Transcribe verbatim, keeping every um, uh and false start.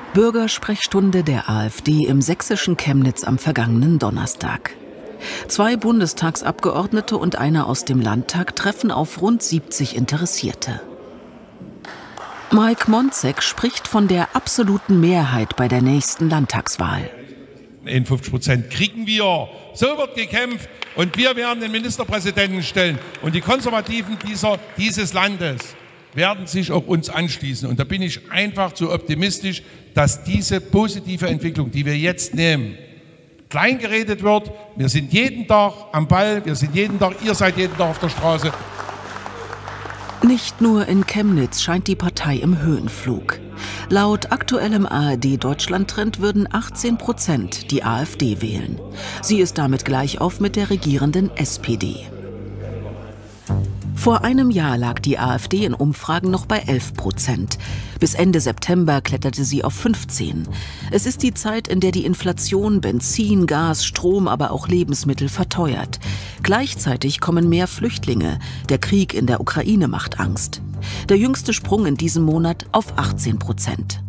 Bürgersprechstunde der AfD im sächsischen Chemnitz am vergangenen Donnerstag. Zwei Bundestagsabgeordnete und einer aus dem Landtag treffen auf rund siebzig Interessierte. Mike Monzek spricht von der absoluten Mehrheit bei der nächsten Landtagswahl. einundfünfzig Prozent kriegen wir. So wird gekämpft und wir werden den Ministerpräsidenten stellen. Und die Konservativen dieser, dieses Landes werden sich auch uns anschließen. Und da bin ich einfach zu optimistisch, dass diese positive Entwicklung, die wir jetzt nehmen, kleingeredet wird. Wir sind jeden Tag am Ball, wir sind jeden Tag, ihr seid jeden Tag auf der Straße. Nicht nur in Chemnitz scheint die Partei im Höhenflug. Laut aktuellem A R D-Deutschland-Trend würden achtzehn Prozent die AfD wählen. Sie ist damit gleich auf mit der regierenden S P D. Vor einem Jahr lag die AfD in Umfragen noch bei elf Prozent. Bis Ende September kletterte sie auf fünfzehn. Es ist die Zeit, in der die Inflation Benzin, Gas, Strom, aber auch Lebensmittel verteuert. Gleichzeitig kommen mehr Flüchtlinge. Der Krieg in der Ukraine macht Angst. Der jüngste Sprung in diesem Monat auf achtzehn Prozent.